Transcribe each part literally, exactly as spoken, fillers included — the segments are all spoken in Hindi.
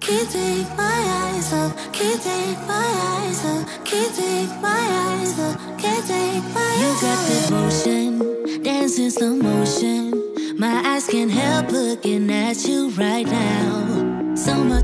can't take my eyes off, can't take my eyes off, can't take my eyes off, can't take my eyes off. You got that motion, dance in slow motion. My eyes can't help looking at you right now. So much.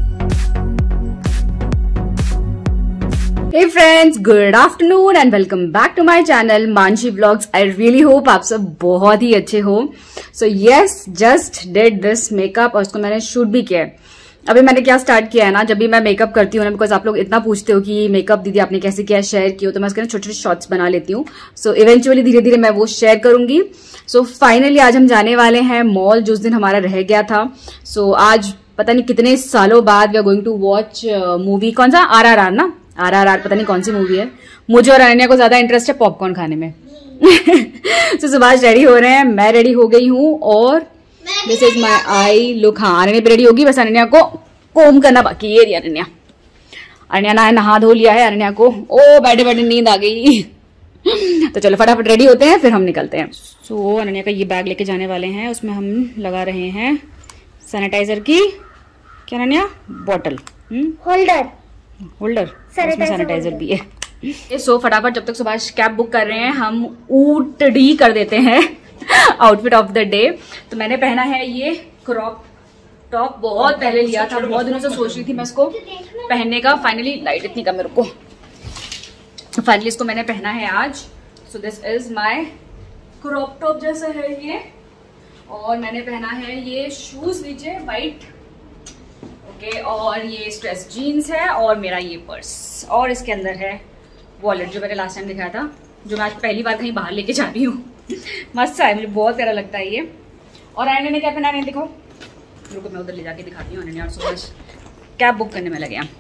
Hey friends, good afternoon and welcome back to my channel Manshi Vlogs. I really hope आप सब बहुत ही अच्छे हो. So yes, just did this makeup और उसको मैंने शूट भी किया है. अभी मैंने क्या स्टार्ट किया है ना, जब भी मैं मेकअप करती हूँ ना, बिकॉज आप लोग इतना पूछते हो कि मेकअप दीदी आपने कैसे किया, शेयर किया, तो मैं उसके छोटे छोटे शॉर्ट्स बना लेती हूँ. सो इवेंचुअली धीरे धीरे मैं वो शेयर करूंगी. सो so, फाइनली आज हम जाने वाले हैं मॉल, जो उस दिन हमारा रह गया था. सो so, आज पता नहीं कितने सालों बाद we are going to watch movie. कौन सा? आर आर आर ना, आर आर आर पता नहीं कौन सी मूवी है. मुझे और अनन्या को ज्यादा इंटरेस्ट है पॉपकॉर्न खाने में. सो so, सुभाष रेडी हो रहे हैं, मैं रेडी हो गई हूँ और this is my eye look. हाँ, अनन्या भी रेडी होगी, बस अनन्या को कोम करना बाकी है. अनन्या अनन्या ना नहा धो लिया है. अनन्या को ओ बैठे बैठे नींद आ गई. तो चलो फटाफट रेडी होते हैं, फिर हम निकलते हैं. सो so, अनन्या का ये बैग लेके जाने वाले हैं. उसमें हम लगा रहे हैं सैनिटाइजर की, क्या Ananya, bottle holder holder sanitiser भी है. सो so, फटाफट जब तक सुभाष कैब बुक कर रहे हैं, हम ऊट डी कर देते हैं आउटफिट ऑफ द डे. तो मैंने पहना है ये क्रॉप टॉप. बहुत पहले लिया था, बहुत दिनों से सोच रही थी मैं इसको पहनने का. फाइनली लाइट इतनी कम मेरे को, फाइनली इसको मैंने पहना है आज. So this is my crop top जैसा है ये. और मैंने पहना है ये शूज नीचे वाइट, ओके. और ये स्ट्रेस जीन्स है और मेरा ये पर्स, और इसके अंदर है वॉलेट जो मैंने लास्ट टाइम दिखाया था, जो मैं आज पहली बार कहीं बाहर लेके जा रही हूँ. मस्त है, मुझे बहुत प्यारा लगता है ये. और अनन्या ने क्या पहना है देखो, रुको मैं उधर ले जाके दिखाती हूँ. अनन्या और सुभाष कैब बुक करने में लगे हैं.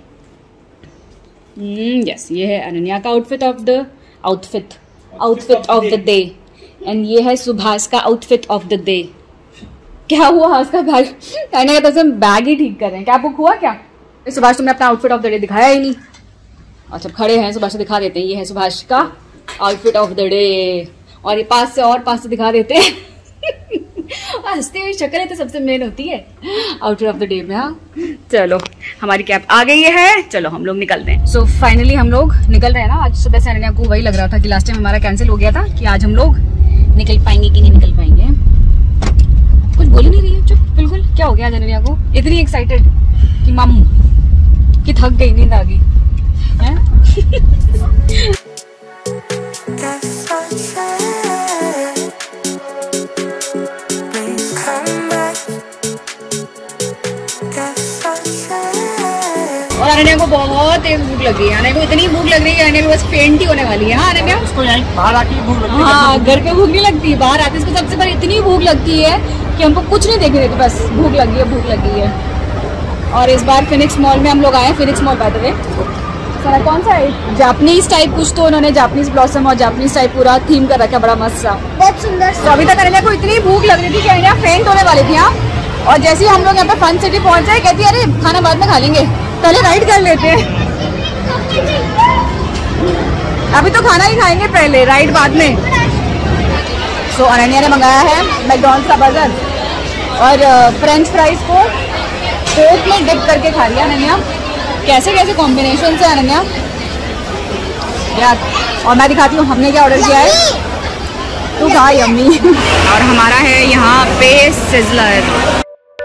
यस, ये है अनन्या का outfit of the outfit outfit of the day, and ये है सुभाष का आउटफिट ऑफ द डे. क्या हुआ उसका बैग? कहने का तो बैग ही ठीक कर रहे हैं. क्या बुक हुआ क्या? सुभाष तुमने अपना आउटफिट ऑफ द डे दिखाया ही नहीं. अच्छा खड़े हैं, सुभाष से दिखा देते हैं. ये है सुभाष का आउटफिट ऑफ द डे, और ये पास से और पास से दिखा देते हैं. हंसती हुई शक्ल है तो सबसे मेन होती है आउटफिट ऑफ द डे में. हाँ चलो, हमारी कैब आ गई है, चलो हम लोग निकलते हैं. सो so, फाइनली हम लोग निकल रहे हैं ना. आज सुबह से अनन्या को वही लग रहा था कि लास्ट टाइम हमारा कैंसिल हो गया था, कि आज हम लोग निकल पाएंगे कि नहीं निकल पाएंगे. कुछ बोल ही नहीं रही है, चुप बिल्कुल. क्या हो गया अनन्या को इतनी एक्साइटेड कि मामू कि थक गई, नींद आ गई है. और अनन्या को बहुत तेज भूख लगी है. अनन्या को इतनी भूख लग रही है, अनन्या बस फेंट ही होने वाली है. हाँ अनन्या, उसको बाहर आके भूख लगती है. हाँ, घर पे भूख नहीं लगती, बाहर आते इसको सबसे पहले इतनी भूख लगती है कि हमको कुछ नहीं देख रहे थे, बस भूख लगी है, भूख लगी है. और इस बार फिनिक्स मॉल में हम लोग आए. Phoenix mall by the way sir कौन सा है, जापानीज टाइप कुछ, तो उन्होंने जापानीज ब्लॉसम और जापानीज टाइप पूरा थीम कर रखा, बड़ा मस्त सा, बहुत सुंदर. तो अभी तक अनन्या को इतनी भूख लग रही थी कि अनन्या फेंट होने वाली थी. हाँ, और जैसे ही हम लोग यहाँ पे फन सिटी पहुंच जाए, कहती है अरे खाना बाद में खा लेंगे, पहले राइड कर लेते हैं. अभी तो खाना ही खाएंगे, पहले राइड बाद में. सो so, अनन्या ने मंगाया है मैकडॉनल्ड्स का बर्गर और फ्रेंच फ्राइज को कोक में डिप करके खा लिया अनन्या. कैसे कैसे कॉम्बिनेशन है अनन्या यार. और मैं दिखाती हूँ हमने क्या ऑर्डर किया है. तू खा यम्मी. और हमारा है यहाँ पे सिजलर.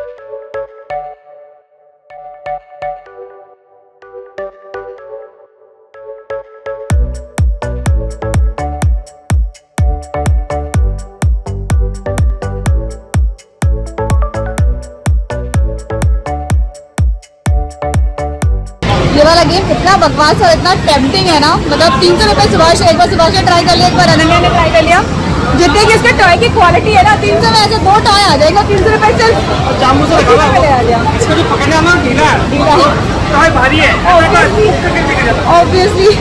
ये वाला गेम इतना बकवास और इतना टेम्पटिंग है ना. मतलब तीन सौ रुपए सुभाष, एक बार सुभाष ने ट्राई कर लिया, एक बार अनन्या ने ट्राई कर लिया. जितने की इसके टॉय की क्वालिटी है ना, तीन सौ में ऐसे दो टॉय आ जाएगा. तीन सौ रुपए से ऑब्वियसली.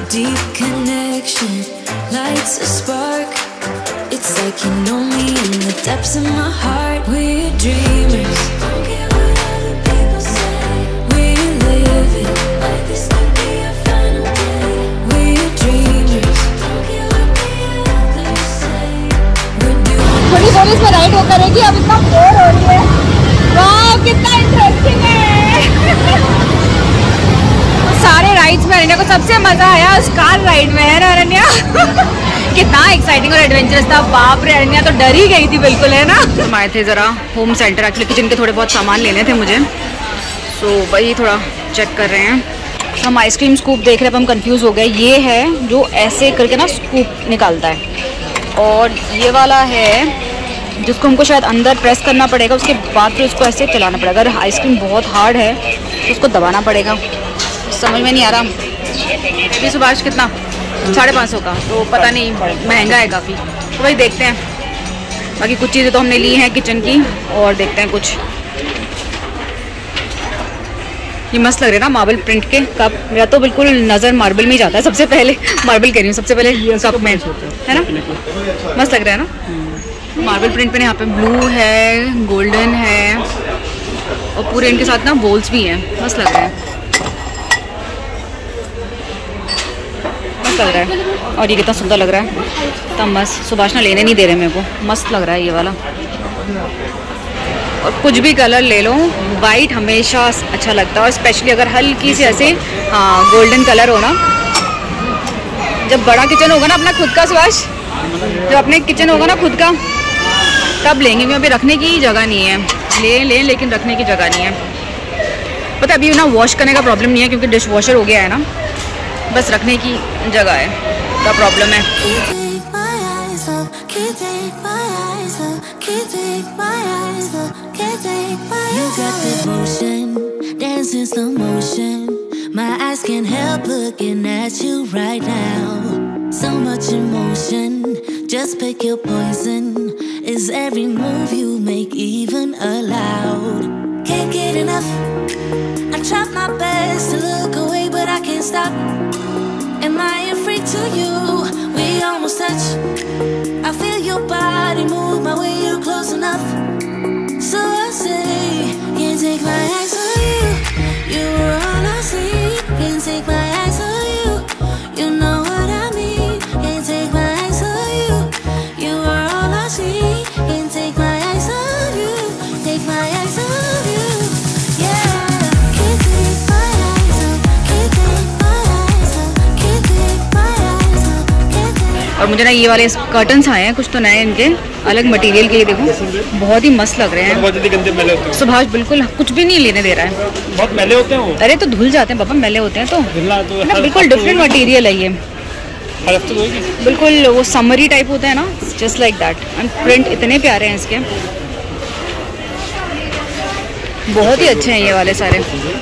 पुलिस में राइड होकर रहेगी. अब इतना बोर हो रही है. वाह कितना इंटरेस्टिंग है. सबसे मजा आया उस कार राइड में, है ना अरण्या? कितना एक्साइटिंग और एडवेंचरस था, बाप रे। अरण्या तो डर ही गई थी बिल्कुल, है ना? हम आए थे जरा होम सेंटर, एक्चुअली किचन के थोड़े बहुत सामान लेने थे मुझे, सो so, वही थोड़ा चेक कर रहे हैं। हम आइसक्रीम स्कूप देख रहे हैं, हम कंफ्यूज हो गए। ये है जो ऐसे करके ना स्कूप निकालता है, और ये वाला है जिसको हमको शायद अंदर प्रेस करना पड़ेगा, उसके बाद फिर उसको ऐसे चलाना पड़ेगा। अगर आइसक्रीम बहुत हार्ड है तो उसको दबाना पड़ेगा। समझ में नहीं आ रहा। ये सुभाष कितना? साढ़े पाँच सौ का, तो पता नहीं महंगा है काफ़ी, तो वही देखते हैं। बाकी कुछ चीज़ें तो हमने ली हैं किचन की, और देखते हैं कुछ। ये मस्त लग रहे हैं ना मार्बल प्रिंट के कप। मेरा तो बिल्कुल नज़र मार्बल में ही जाता है सबसे पहले। मार्बल कह रही हूँ, सबसे पहले कप में, है ना? मस्त लग रहा है ना मार्बल प्रिंट पे। यहाँ पे ब्लू है, गोल्डन है, और पूरे इनके साथ ना बोल्स भी हैं। मस्त लग रहा है, मस्त लग रहा है। और ये कितना सुंदर लग रहा है, इतना मस्त। सुभाष ना लेने नहीं दे रहे मेरे को, मस्त लग रहा है ये वाला। और कुछ भी कलर ले लो, वाइट हमेशा अच्छा लगता है, और स्पेशली अगर हल्की सी ऐसे हाँ गोल्डन कलर हो ना। जब बड़ा किचन होगा ना अपना खुद का सुभाष, जब अपने किचन होगा ना खुद का, तब लेंगे। क्योंकि अभी रखने की जगह नहीं है। ले लें लेकिन रखने की जगह नहीं है। पता अभी ना वॉश करने का प्रॉब्लम नहीं है, क्योंकि डिश वॉशर हो गया है ना, बस रखने की जगह है का प्रॉब्लम है। My eyes can't help looking at you right now. So much emotion, just pick your poison. Is every move you make even allowed? Can't get enough. I tried my best to look away, but I can't stop. Am I a freak to you? We almost touch. I feel your body move my way, you're close enough. So I say, can't take my eyes on you. You were all I see. Can't take my eyes on you. You know what I mean. Can't take my eyes on you. You were all I see. Can't take my eyes on you. Take my eyes on you. Yeah. Can't take my eyes off. Can't take my eyes off. Can't take my eyes off. Can't take. और मुझे ना ये वाले कर्टन्स आए हैं कुछ तो नए, इनके अलग मटेरियल के, ये देखो बहुत ही मस्त लग रहे हैं। बहुत जल्दी गंदे मैले होते हैं। सुभाष बिल्कुल कुछ भी नहीं लेने दे रहा है। बहुत मैले होते हैं वो। अरे तो धुल जाते हैं पापा, मैले होते हैं तो, तो ना बिल्कुल डिफरेंट मटेरियल है ये। बिल्कुल वो समरी टाइप होता है ना, just like that. And print इतने प्यारे हैं इसके, बहुत ही अच्छे हैं ये वाले सारे।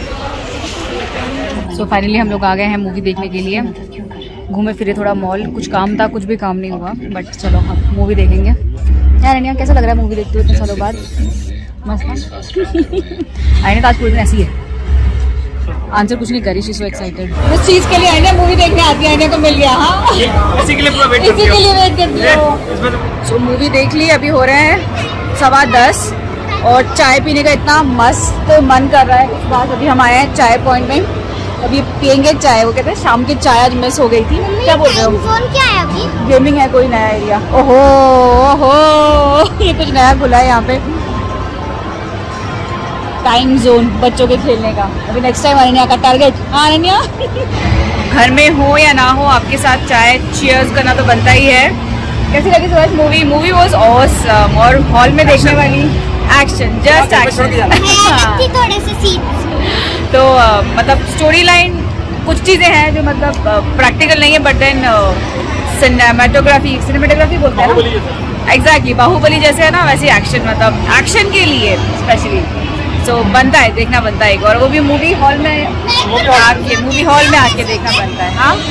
सो फाइनली हम लोग आ गए हैं मूवी देखने के लिए। घूमे फिरे थोड़ा मॉल, कुछ काम था, कुछ भी काम नहीं हुआ, बट चलो हम मूवी देखेंगे। यार अनिया कैसा लग रहा है मूवी देखते हुए इतने सालों बाद? मस्त। आईने तो आज पूरे दिन ऐसी है, आंसर कुछ नहीं करी। शी सो एक्साइटेड उस चीज के लिए। आईने मूवी देखने आती है, आईने को मिल गया। हाँ इसी के लिए पूरा वेट इसी के लिए वेट करती हो। सो मूवी देख ली, अभी हो रहे हैं सवा दस, और चाय पीने का इतना मस्त मन कर रहा है। इस बार अभी हम आए हैं चाय पॉइंट में, अभी पियेंगे चाय। वो कहते हैं शाम की चाय आज मिस हो गई थी। क्या बोल रहे हो? क्या है अभी? गेमिंग है, कोई नया एरिया। ओहो ओहो ये कुछ नया खुला है यहाँ पे, टाइम जोन बच्चों के खेलने का। अभी नेक्स्ट टाइम अनन्या का टारगेट। हाँ अनन्या घर में हो या ना हो, आपके साथ चाय चीयर्स करना तो बनता ही है। कैसी लगी Subhash movie? Movie was awesome, और हॉल में देखने वाली एक्शन, जस्ट एक्शन। थोड़े से सीन्स तो uh, मतलब स्टोरी लाइन कुछ चीज़ें हैं जो मतलब प्रैक्टिकल uh, नहीं है, बट देन सिनेमेटोग्राफी सिनेमेटोग्राफी बोलते हैं ना, एग्जैक्टली बाहुबली जैसे है ना, वैसे एक्शन, मतलब एक्शन के लिए स्पेशली। सो so, बनता है, देखना बनता है एक, और वो भी मूवी हॉल में आके मूवी हॉल में आके देखना बनता है। हाँ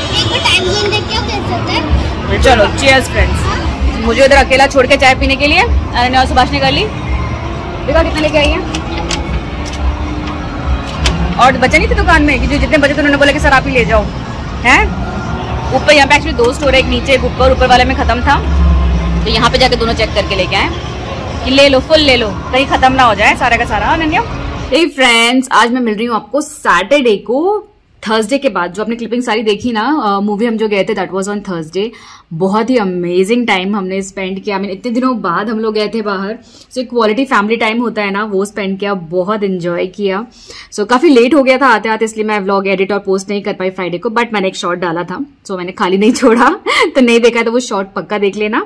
चलो चीयर्स फ्रेंड्स। मुझे उधर अकेला छोड़ के चाय पीने के लिए अनन्या और सुभाष ने कर ली। देखा कितना लेके आई है, और बचा नहीं थी दुकान में कि जो जितने बचे थे उन्होंने बोला कि सर आप ही ले जाओ। हैं ऊपर यहाँ पे एक्चुअली दो स्टोर है, एक नीचे एक ऊपर। ऊपर वाले में खत्म था, तो यहाँ पे जाके दोनों चेक करके लेके आए कि ले लो, फुल ले लो, कहीं खत्म ना हो जाए सारा का सारा। अनन्या हे फ्रेंड्स, आज मैं मिल रही हूँ आपको सैटरडे को थर्सडे के बाद जो आपने क्लिपिंग सारी देखी ना, मूवी हम जो गए थे दैट वाज ऑन थर्सडे। बहुत ही अमेजिंग टाइम हमने स्पेंड किया। I mean, इतने दिनों बाद हम लोग गए थे बाहर, सो एक क्वालिटी फैमिली टाइम होता है ना, वो स्पेंड किया, बहुत एंजॉय किया। सो so, काफी लेट हो गया था आते आते, इसलिए मैं व्लॉग एडिट और पोस्ट नहीं कर पाई फ्राइडे को, बट मैंने एक शॉर्ट डाला था, सो so, मैंने खाली नहीं छोड़ा। तो नहीं देखा तो वो शॉर्ट पक्का देख लेना।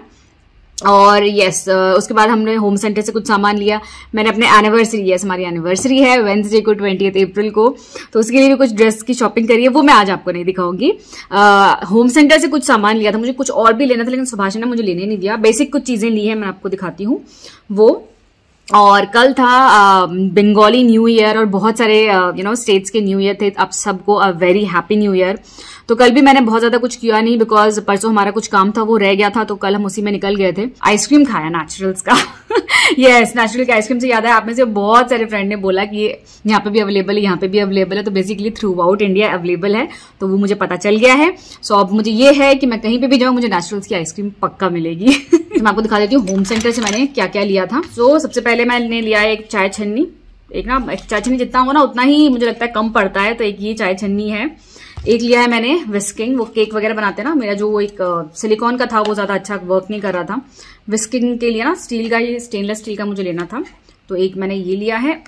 और यस yes, उसके बाद हमने होम सेंटर से कुछ सामान लिया। मैंने अपने एनिवर्सरी, यस हमारी एनिवर्सरी है वेडनेसडे को ट्वेंटिएथ अप्रैल को, तो उसके लिए भी कुछ ड्रेस की शॉपिंग करी है, वो मैं आज आपको नहीं दिखाऊंगी। होम सेंटर से कुछ सामान लिया था, मुझे कुछ और भी लेना था लेकिन सुभाष ने मुझे लेने नहीं दिया। बेसिक कुछ चीजें ली है, मैं आपको दिखाती हूँ वो। और कल था बंगाली न्यू ईयर और बहुत सारे यू नो स्टेट्स के न्यू ईयर थे। आप सबको a very happy new year. तो कल भी मैंने बहुत ज्यादा कुछ किया नहीं, बिकॉज परसों हमारा कुछ काम था वो रह गया था, तो कल हम उसी में निकल गए थे। आइसक्रीम खाया नेचुरल्स का। यस, नेचुरल के आइसक्रीम से याद है, आप में से बहुत सारे फ्रेंड ने बोला कि ये यहाँ पे भी अवेलेबल है, यहाँ पे भी अवेलेबल है। तो basically throughout India available है, तो वो मुझे पता चल गया है। सो so, अब मुझे ये है कि मैं कहीं पे भी जाऊँ मुझे नेचुरल्स की आइसक्रीम पक्का मिलेगी। तो मैं आपको दिखा देती हूँ होम सेंटर से मैंने क्या क्या लिया था। सो so, सबसे पहले मैंने लिया है एक चाय छन्नी। एक ना एक चाय छन्नी जितना हो ना उतना ही मुझे लगता है कम पड़ता है, तो एक ये चाय छन्नी है। एक लिया है मैंने विस्किंग, वो केक वगैरह बनाते हैं ना, मेरा जो वो एक सिलिकॉन का था वो ज्यादा अच्छा वर्क नहीं कर रहा था। विस्किंग के लिए ना स्टील का, ये स्टेनलेस स्टील का मुझे लेना था, तो एक मैंने ये लिया है।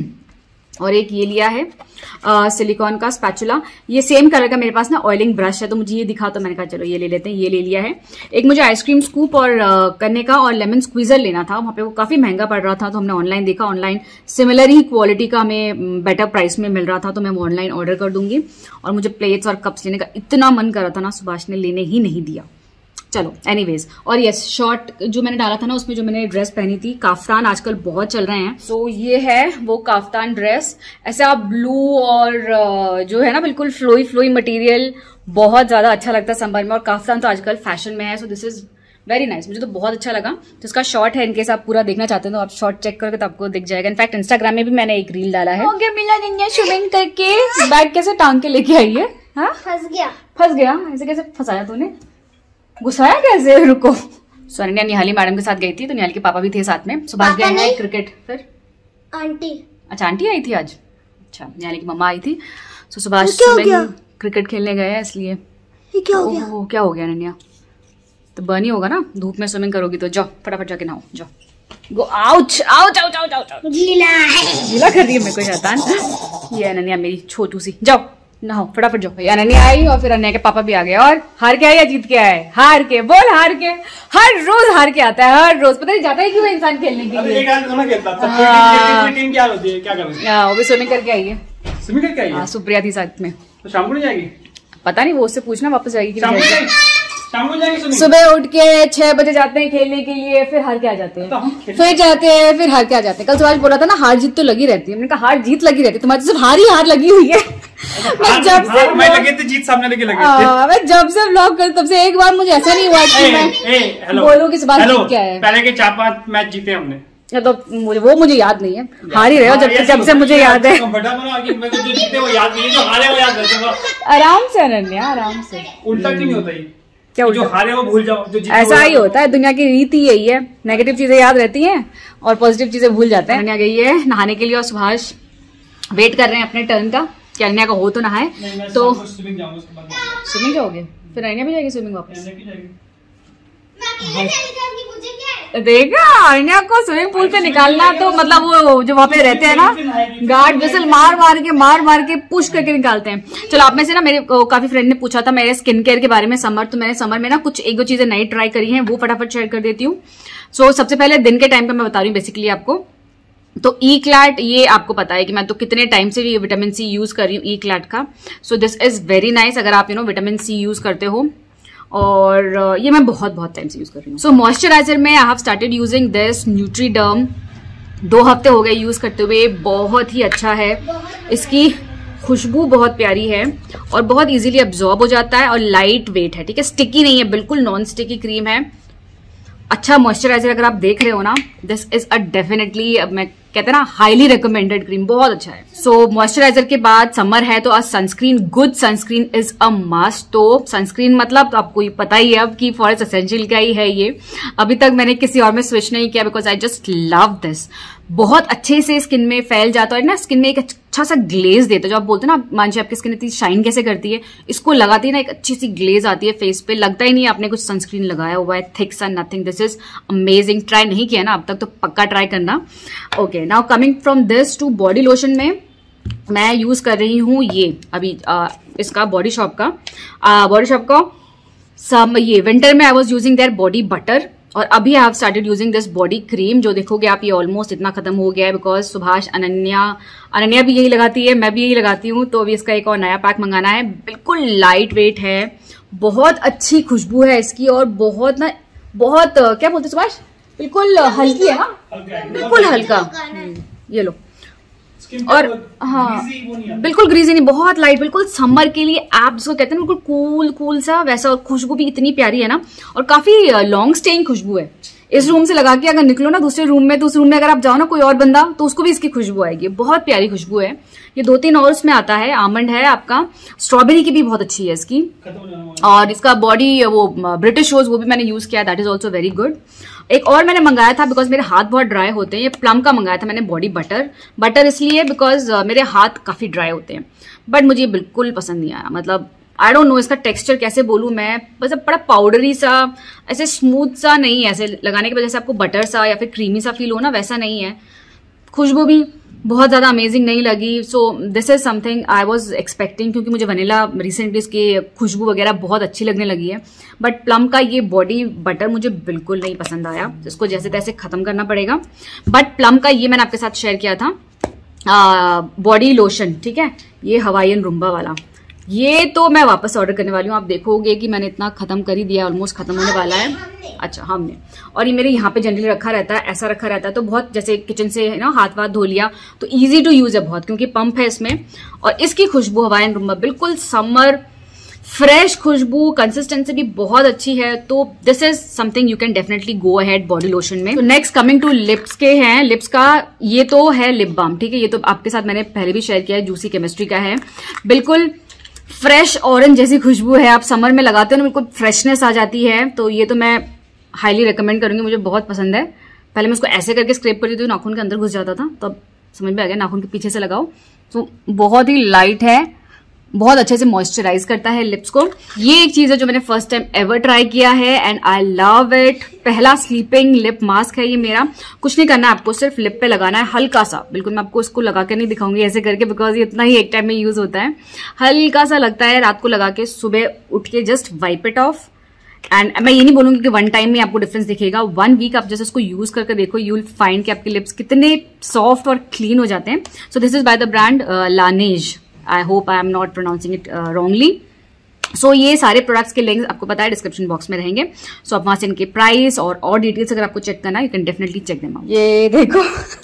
और एक ये लिया है सिलिकॉन का स्पैचुला। ये सेम कलर का मेरे पास ना ऑयलिंग ब्रश है, तो मुझे ये दिखा, तो मैंने कहा चलो ये ले लेते हैं, ये ले लिया है। एक मुझे आइसक्रीम स्कूप और आ, करने का और लेमन स्क्वीजर लेना था, वहां पे वो काफी महंगा पड़ रहा था, तो हमने ऑनलाइन देखा, ऑनलाइन सिमिलर ही क्वालिटी का हमें बेटर प्राइस में मिल रहा था, तो मैं वो ऑनलाइन ऑर्डर कर दूंगी। और मुझे प्लेट्स और कप्स लेने का इतना मन कर रहा था ना, सुभाष ने लेने ही नहीं दिया। चलो एनीवेज, और यस शॉर्ट जो मैंने डाला था ना उसमें जो मैंने ड्रेस पहनी थी, काफ्तान आजकल बहुत चल रहे हैं। सो so, ये है वो काफ्तान ड्रेस, ऐसा ब्लू और जो है ना बिल्कुल फ्लोई फ्लोई मटेरियल, बहुत ज्यादा अच्छा लगता है समर में, और काफ्तान तो आजकल फैशन में है। So this is very nice, मुझे तो बहुत अच्छा लगा। तो इसका शॉर्ट है, इनकेस आप पूरा देखना चाहते हैं तो आप शॉर्ट चेक करके तो आपको दिख जाएगा। इनफैक्ट इंस्टाग्राम में भी मैंने एक रील डाला है। हो गया मिला नहीं स्विमिंग करके, बैग कैसे टांग के लेके आई है? हाँ फंस गया फंस गया ऐसे कैसे फंसाया तूने? गुस्साया कैसे? रुको। सो अनन्या निहाली मैडम के साथ गई थी, तो निहाली के पापा भी थे साथ में। सुभाष गए हैं क्रिकेट। फिर आंटी, अच्छा आंटी आई थी आज? अच्छा, निहाली की मम्मा आई थी। सो सुभाष क्रिकेट खेलने गए हैं, इसलिए ये क्या हो गया? ओह क्या हो गया अनन्या? तो बर्नी होगा ना, धूप में स्विमिंग करोगी तो जाओ फटाफट जाके नहाओ, जाओ। Go ouch ouch ouch ouch ouch, गीला गीला कर रही है मेरे को शैतान। ये अनन्या मेरी छोटू सी, जाओ नहाओ फटाफट जाओ। अनन्या आई और फिर अनन्या के पापा भी आ गए। और हार के आया या जीत के आया है? हार के। बोल हार के। हर रोज हार के आता है, हर रोज। पता नहीं जाता है क्यों इंसान खेलने के लिए। टीम क्या होती है, क्या करती है? वो भी स्विमिंग करके आई है। स्विमिंग करके आई है? सुप्रिया थी साथ में। तो शाम को नहीं जाएगी? पता नहीं, वो उससे पूछना वापस जाएगी कि शाम को जाएगी। सुबह उठ के छह बजे जाते हैं खेलने के लिए, फिर हार के आ जाते हैं, फिर जाते हैं, फिर हार के आ जाते हैं। कल सुभाष बोला था ना हार जीत तो लगी रहती है, हमने कहा हार जीत लगी रहती है, तुम्हारी सिर्फ हार ही हार लगी हुई है। मैं जब से मैं लगे थे जीत सामने लगे लगे थे। मैं जब से व्लॉग कर तब से एक बार मुझे ऐसा नहीं हुआ कि मैं बोलूं कि सुभाष जीत क्या है। पहले के चार पांच मैच जीते हमने, तो मुझे वो मुझे याद नहीं है, हार ही रहे हो जब जब से मुझे याद है। आराम से अनन्या, आराम से। उल्टा क्यों नहीं होता ये? क्या जो हारे वो भूल जाओ, जो ऐसा ही होता है, दुनिया की रीति यही है। नेगेटिव चीजें याद रहती हैं और पॉजिटिव चीजें भूल जाते हैं। अनन्या गई है नहाने के लिए और सुभाष वेट कर रहे हैं अपने टर्न का कि अनन्या का हो तो नहाए। तो स्विमिंग जाओगे? फिर अनन्या भी जाएगी स्विमिंग वापस? देखा, अनन्या को स्विमिंग पूल से निकालना तो मतलब वो जो वहाँ पे रहते हैं ना गार्ड विसल मार मार के मार मार के पुश करके निकालते हैं। चलो आप में से ना मेरे काफी फ्रेंड ने पूछा था मेरे स्किन केयर के बारे में समर, तो मैंने समर में ना कुछ एक दो चीजें नई ट्राई करी हैं, वो फटाफट शेयर कर देती हूँ। सो so, सबसे पहले दिन के टाइम पे मैं बता रही हूँ बेसिकली आपको। तो ई क्लैट, ये आपको पता है कि मैं तो कितने टाइम से ये विटामिन सी यूज कर रही हूँ ई क्लैट का। So this is very nice अगर आप you know vitamin C use करते हो, और ये मैं बहुत बहुत टाइम से यूज कर रही हूँ। सो मॉइस्चराइजर में I have started using this Nutriderm, दो हफ्ते हो गए यूज करते हुए, बहुत ही अच्छा है। इसकी खुशबू बहुत प्यारी है और बहुत इजीली अब्जॉर्ब हो जाता है और लाइट वेट है, ठीक है, स्टिकी नहीं है, बिल्कुल नॉन स्टिकी क्रीम है। अच्छा मॉइस्चराइजर अगर आप देख रहे हो ना, दिस इज अ डेफिनेटली, मैं कहते हैं ना हाईली रिकमेंडेड क्रीम, बहुत अच्छा है। सो so, मॉइस्चराइजर के बाद समर है तो आज sunscreen, good sunscreen is a must. तो सनस्क्रीन मतलब तो आपको पता ही है अब कि फॉरेस्ट एसेंशियल का ही है ये। अभी तक मैंने किसी और में स्विच नहीं किया because I just love this. बहुत अच्छे से स्किन में फैल जाता है ना, स्किन में एक अच्छा सा ग्लेज देता है। जो आप बोलते हैं ना मानसी आपकी स्किन इतनी शाइन कैसे करती है, इसको लगाती है ना एक अच्छी सी ग्लेज आती है फेस पे, लगता ही नहीं आपने कुछ सनस्क्रीन लगाया हुआ है, थिक सा nothing. This is amazing. Try नहीं किया ना अब तक तो पक्का ट्राई करना। Okay, now coming from this to body lotion में मैं यूज कर रही हूँ ये अभी आ, इसका बॉडी शॉप का बॉडी शॉप का सम ये विंटर में I was using their body butter, और अभी I have started using this body cream. जो देखोगे आप ये ऑलमोस्ट इतना खत्म हो गया है, बिकॉज सुभाष अनन्या अनन्या भी यही लगाती है, मैं भी यही लगाती हूँ, तो अभी इसका एक और नया पैक मंगाना है। बिल्कुल लाइट वेट है, बहुत अच्छी खुशबू है इसकी, और बहुत ना बहुत क्या बोलते सुभाष, बिल्कुल हल्की है ना, बिल्कुल हल्का। ये लो, और हाँ बिल्कुल ग्रीजी नहीं, बहुत लाइट, बिल्कुल समर के लिए आप जिसको कहते हैं बिल्कुल कूल कूल सा वैसा। और खुशबू भी इतनी प्यारी है ना, और काफी लॉन्ग स्टेइंग खुशबू है। इस रूम से लगा के अगर निकलो ना दूसरे रूम में, तो उस रूम में अगर आप जाओ ना कोई और बंदा, तो उसको भी इसकी खुशबू आएगी। बहुत प्यारी खुशबू है। ये दो तीन और उसमें आता है, आमंड है आपका, स्ट्रॉबेरी की भी बहुत अच्छी है इसकी, और इसका बॉडी वो ब्रिटिश रोज वो भी मैंने यूज किया, that is also very good. एक और मैंने मंगाया था बिकॉज मेरे हाथ बहुत ड्राई होते हैं, ये प्लम का मंगाया था मैंने बॉडी बटर। बटर इसलिए बिकॉज uh, मेरे हाथ काफी ड्राई होते हैं, बट मुझे बिल्कुल पसंद नहीं आया। मतलब आई डोंट नो इसका टेक्सचर कैसे बोलूं मैं, बस बड़ा पाउडरी सा, ऐसे स्मूथ सा नहीं है, ऐसे लगाने की वजह से आपको बटर सा या फिर क्रीमी सा फील हो ना, वैसा नहीं है। खुशबू भी बहुत ज्यादा अमेजिंग नहीं लगी। So this is something I was expecting, क्योंकि मुझे वनीला रिसेंटली इसकी खुशबू वगैरह बहुत अच्छी लगने लगी है, बट प्लम का ये बॉडी बटर मुझे बिल्कुल नहीं पसंद आया, इसको जैसे तैसे खत्म करना पड़ेगा। बट प्लम का ये मैंने आपके साथ शेयर किया था बॉडी लोशन, ठीक है, ये हवाईयन रुम्बा वाला, ये तो मैं वापस ऑर्डर करने वाली हूँ। आप देखोगे कि मैंने इतना खत्म कर ही दिया, ऑलमोस्ट खत्म होने वाला है। अच्छा हमने, और ये मेरे यहाँ पे जनरली रखा रहता है, ऐसा रखा रहता है, तो बहुत जैसे किचन से ना हाथ वाथ धो लिया तो इजी टू यूज है बहुत, क्योंकि पंप है इसमें। और इसकी खुशबू हवाईयन रुम्बा बिल्कुल समर फ्रेश खुशबू, कंसिस्टेंसी भी बहुत अच्छी है। तो this is something you can definitely go ahead body lotion में। तो नेक्स्ट कमिंग टू लिप्स के हैं, लिप्स का ये तो है लिप बाम, ठीक है, ये तो आपके साथ मैंने पहले भी शेयर किया है, जूसी केमिस्ट्री का है, बिल्कुल फ्रेश ऑरेंज जैसी खुशबू है। आप समर में लगाते हो ना बिल्कुल फ्रेशनेस आ जाती है, तो ये तो मैं हाईली रिकमेंड करूंगी, मुझे बहुत पसंद है। पहले मैं उसको ऐसे करके स्क्रैप करती थी, नाखून के अंदर घुस जाता था, तो अब समझ में आ गया नाखून के पीछे से लगाओ। तो बहुत ही लाइट है, बहुत अच्छे से मॉइस्चराइज करता है लिप्स को। ये एक चीज है जो मैंने फर्स्ट टाइम एवर ट्राई किया है एंड आई लव इट। पहला स्लीपिंग लिप मास्क है ये मेरा। कुछ नहीं करना है आपको, सिर्फ लिप पे लगाना है हल्का सा, बिल्कुल मैं आपको इसको लगा के नहीं दिखाऊंगी ऐसे करके, बिकॉज ये इतना ही एक टाइम में यूज होता है। हल्का सा लगता है, रात को लगा के सुबह उठ के just wipe it off. And मैं ये नहीं बोलूंगी कि वन टाइम में आपको डिफरेंस दिखेगा, वन वीक आप जैसे इसको यूज करके देखो, यू विल फाइंड कि आपके लिप्स कितने सॉफ्ट और क्लीन हो जाते हैं। So this is by the brand Laneige, I hope I am not pronouncing it wrongly. So ये सारे प्रोडक्ट्स के लिंक्स आपको पता है डिस्क्रिप्शन बॉक्स में रहेंगे, सो so, आप वहां से इनके प्राइस और और डिटेल्स अगर आपको चेक करना है, you can definitely check them out. ये देखो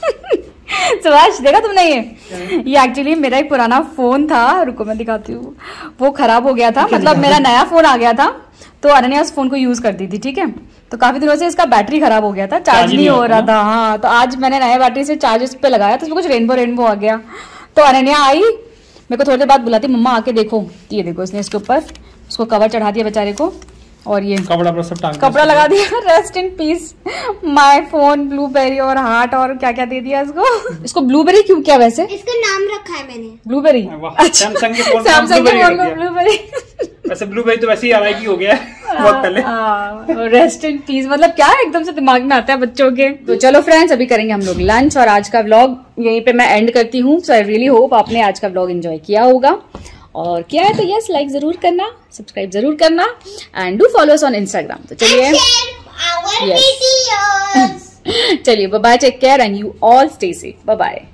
सुभाष देखा तुमने, ये ये एक्चुअली मेरा एक पुराना फोन था, रुको मैं दिखाती हूँ, वो खराब हो गया था, मतलब मेरा नया फोन आ गया था, तो अनन्या उस फोन को यूज करती थी, ठीक है, तो काफी दिनों से इसका बैटरी खराब हो गया था, चार्ज नहीं हो रहा था। हाँ, तो आज मैंने नया बैटरी से चार्ज इस पे लगाया, तो उसमें कुछ रेनबो रेनबो आ गया। तो अनन्या आई, मेरे को थोड़ी देर बाद बुलाती, मम्मा आके देखो, ये देखो इसने इसके ऊपर उसको कवर चढ़ा दिया बेचारे को, और ये कपड़ा सब टांग कपड़ा लगा दिया। Rest in peace my phone, blueberry और हार्ट और क्या क्या दे दिया इसको। इसको ब्लूबेरी क्यों किया वैसे? इसका नाम रखा है मैंने ब्लूबेरी। सैमसंग के फोन सैमसंग के फोन को ब्लूबेरी। वैसे ब्लूबेरी तो वैसे ही आर आई की हो गया बहुत पहले। रेस्ट इन पीस मतलब क्या एकदम से दिमाग में आता है बच्चों के। तो चलो फ्रेंड्स, अभी करेंगे हम लोग लंच, और आज का व्लॉग यहीं पे मैं एंड करती हूँ। सो आई रियली होप आपने आज का व्लॉग एंजॉय किया होगा, और किया है तो यस लाइक जरूर करना, सब्सक्राइब जरूर करना, and do follow us on Instagram. तो चलिए चलिए bye bye, take care and you all stay safe, bye bye.